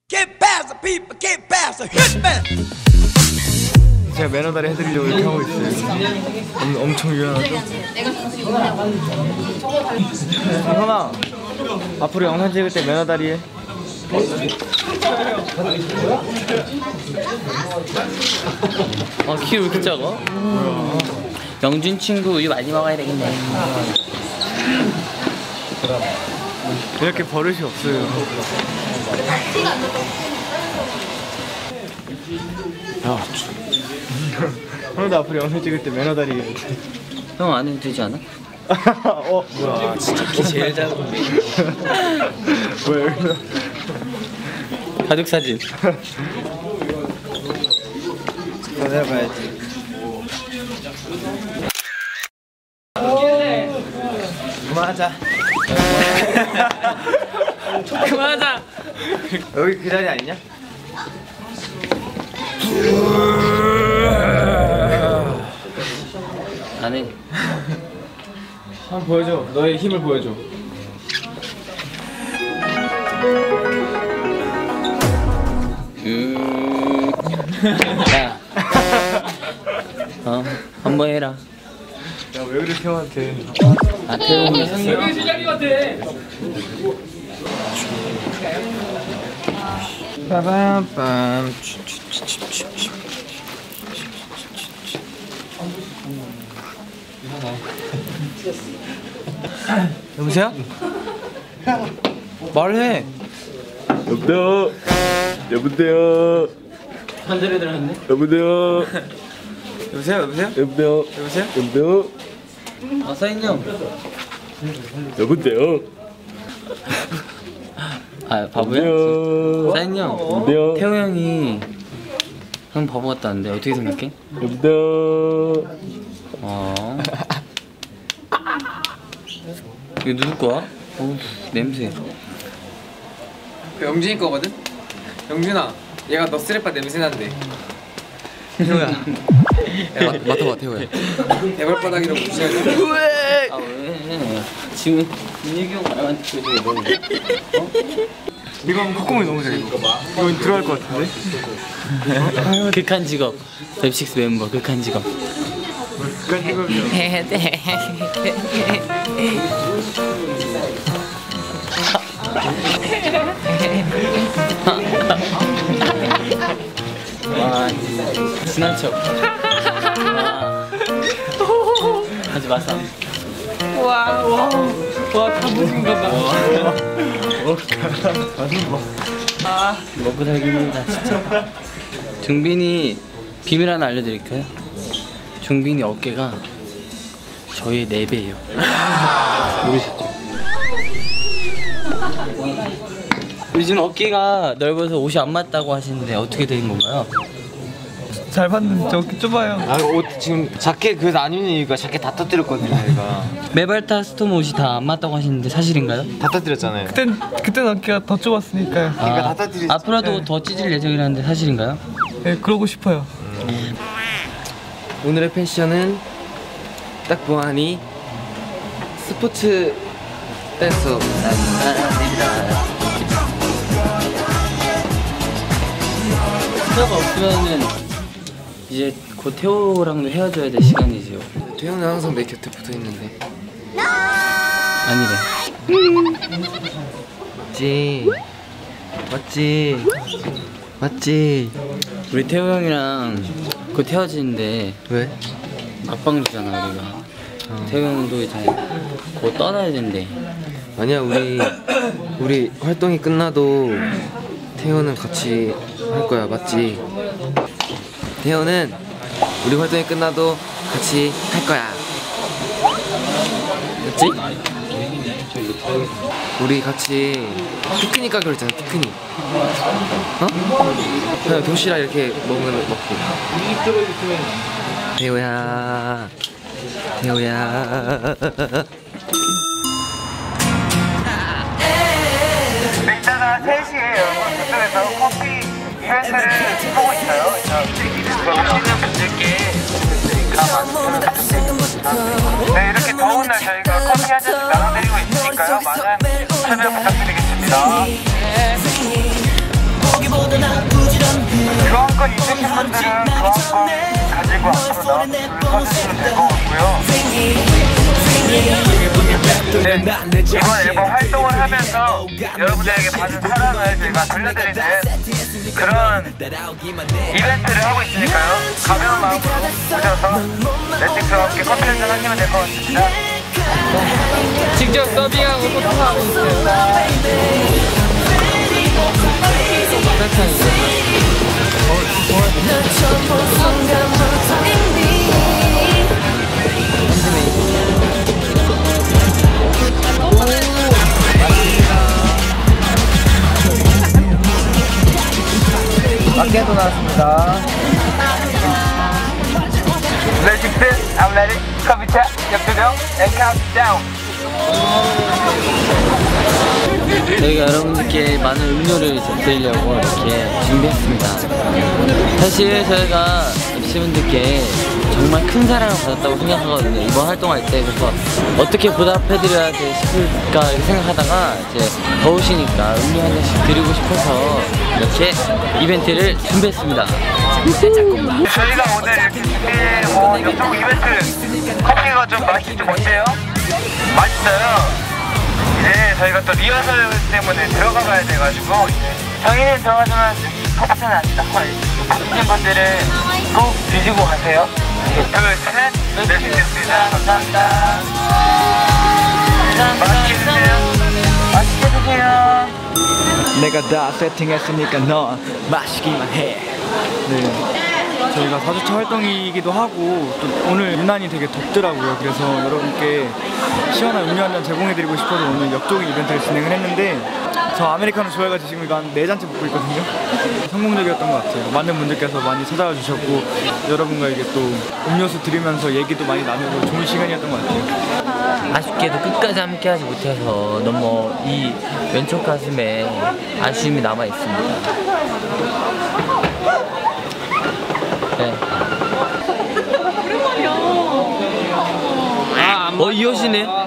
Get past the people, get past the hitman. 제가 매너다리 해드리려고 이렇게 하고 있어요. 엄청 유연하죠? 현아, 앞으로 영상 찍을 때 매너다리 해. 키 왜 이렇게 작아? 영준 친구 우유 많이 먹어야 되겠네. 이렇게 버릇이 없어요. 야, 형도 앞으로 영상 찍을 때 매너다리 해. 형 안 해도 되지 않아? 뭐야? 진짜 키 제일 작아. 왜 여기서? 가족 사진. 한번 해봐야지. 그만하자. 그만하자. 여기 그 자리 아니냐? 안 해. 한번 보여줘. 너의 힘을 보여줘. 야. 한번 해라. 야, 왜 그래 형한테? 아, 태용이 형이. 빠밤빰. 여보세요? 말해. 여보세요. 여보세요. 한자리 들었네. 여보세요. 여보세요? 여보세요? 여보세요. 여보세요? 여보세요. 서인 형. 여보세요. 아, 바보야? 서인 형. 여보세요. 태호 형이 형 바보 같다는데 어떻게 생각해? 여보세요. 이거 누구 거야? 냄새. 그 영준이 거거든? 영준아, 얘가 너 쓰레빠 냄새 난대. 태호야. 야, 맡아봐, 태호야. 대발바닥이라고 무시하지? 아, 왜? 지금 민혁이 형 말만 듣고 있어. 뭐. 이거 하면 콧구멍이 너무 잘 이거 들어갈 것 같은데? 극한 직업. 랩식스 멤버 극한 직업. 그간 직업이요. 와, 지난 척. 하지 마사. 와, 단무지인가 봐. 먹고 살기입니다, 진짜. 종빈이 비밀 하나 알려드릴까요? 종빈이 어깨가 저의 4배예요. 모르셨죠? 요즘 어깨가 넓어서 옷이 안 맞다고 하시는데 어떻게 된 건가요? 잘 봤는데 저 어깨 좁아요. 아, 옷 지금 자켓 그래서 안 입는 이유가 자켓 다 터뜨렸거든요, 얘가. 메발타 스톰 옷이 다 안 맞다고 하시는데 사실인가요? 다 터뜨렸잖아요. 그땐 어깨가 더 좁았으니까요. 그러니까 다 터뜨렸지. 앞으로도 더 찢을 예정이라는데 사실인가요? 네, 그러고 싶어요. 오늘의 패션은 딱 보아하니 스포츠 댄서. 태호가 없으면은 이제 곧 태호랑도 헤어져야 될 시간이지요. 태호는 항상 내 곁에 붙어 있는데. 아니래. 맞지? 맞지? 우리 태호 형이랑 곧 헤어지는데 왜? 막방주잖아 우리가. 태호 형도 이제 곧 떠나야 된대. 아니야, 우리 활동이 끝나도 태호는 같이 할 거야, 맞지? 태호는 우리 활동이 끝나도 같이 할 거야, 맞지? 우리 같이 피크닉 가기로 했잖아, 피크닉. 어? 그냥 도시락 이렇게 먹고. 태호야, 태호야. 이따가 3시에 여러분 그쪽에서 커피 이벤트를 하고 있어요. 오시는 분들께 네, 이렇게 더운 날 저희가 커피 한 잔씩 나눠드리고 있으니까요. 많은 참여 부탁드리겠습니다. 서주시면 될 것 같고요. 네, 이번 앨범 활동을 하면서 여러분들에게 받은 사랑을 저희가 돌려드리는 그런 이벤트를 하고 있으니까요. 가벼운 마음으로 오셔서 넷플릭스와 함께 커피 한잔 하시면 될 것 같습니다. 직접 더빙하고 소통하고 있어요. 마케도 나왔습니다. Let's sit, I'm ready. 커피 차, 옆조정, and countdown. 저희가 여러분들께 많은 음료를 드리려고 이렇게 준비했습니다. 사실 저희가 MC분들께 정말 큰 사랑을 받았다고 생각하거든요. 이번 활동할 때. 그래서 어떻게 보답해드려야 돼 싶을까 이렇게 생각하다가 이제 더우시니까 음료 한 잔씩 드리고 싶어서 이렇게 이벤트를 준비했습니다. 저희가 오늘 이렇게 준비한 이쪽 이벤트 커피가 좀 맛이 좀 어때요? 맛있어요? 이제 저희가 또 리허설 때문에 들어가봐야 돼가지고 저희는 들어가지만 커피는 안 나와. 커피신 분들은 꼭 드시고 가세요. 둘, 셋, 넷, 됐습니다. 감사합니다. 맛있게 드세요. 맛있게 드세요. 내가 다 세팅했으니까 넌 마시기만 해. 네, 저희가 4주차 활동이기도 하고 또 오늘 유난히 되게 덥더라고요. 그래서 여러분께 시원한 음료 한 잔 제공해드리고 싶어서 오늘 역조기 이벤트를 진행을 했는데 저 아메리카노 좋아해가지고 지금 이거 한 4잔째 먹고 있거든요. 성공적이었던 것 같아요. 많은 분들께서 많이 찾아와 주셨고 여러분과 이게 또 음료수 드리면서 얘기도 많이 나누고 좋은 시간이었던 것 같아요. 아쉽게도 끝까지 함께하지 못해서 너무 이 왼쪽 가슴에 아쉬움이 남아 있습니다. 네. 이 옷이네.